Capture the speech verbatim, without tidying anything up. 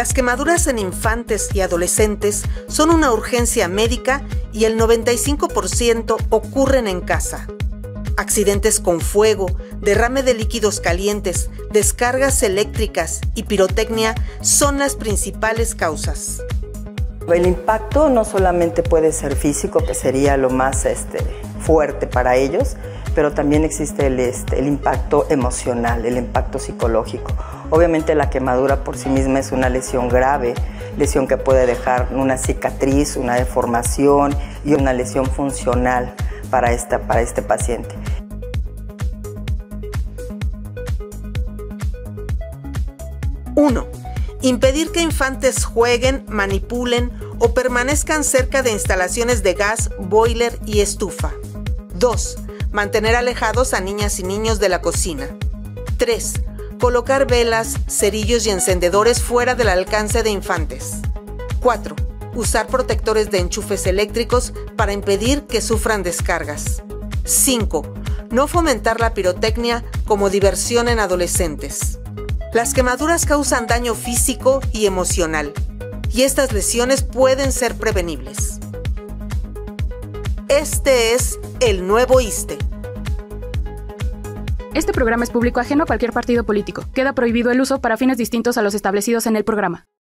Las quemaduras en infantes y adolescentes son una urgencia médica y el noventa y cinco por ciento ocurren en casa. Accidentes con fuego, derrame de líquidos calientes, descargas eléctricas y pirotecnia son las principales causas. El impacto no solamente puede ser físico, que sería lo más este, fuerte para ellos, pero también existe el, este, el impacto emocional, el impacto psicológico. Obviamente la quemadura por sí misma es una lesión grave, lesión que puede dejar una cicatriz, una deformación y una lesión funcional para, esta, para este paciente. uno. Impedir que infantes jueguen, manipulen o permanezcan cerca de instalaciones de gas, boiler y estufa. dos. Mantener alejados a niñas y niños de la cocina. tres. Colocar velas, cerillos y encendedores fuera del alcance de infantes. cuatro. Usar protectores de enchufes eléctricos para impedir que sufran descargas. cinco. No fomentar la pirotecnia como diversión en adolescentes. Las quemaduras causan daño físico y emocional, y estas lesiones pueden ser prevenibles. Este es el nuevo ISSSTE. Este programa es público ajeno a cualquier partido político. Queda prohibido el uso para fines distintos a los establecidos en el programa.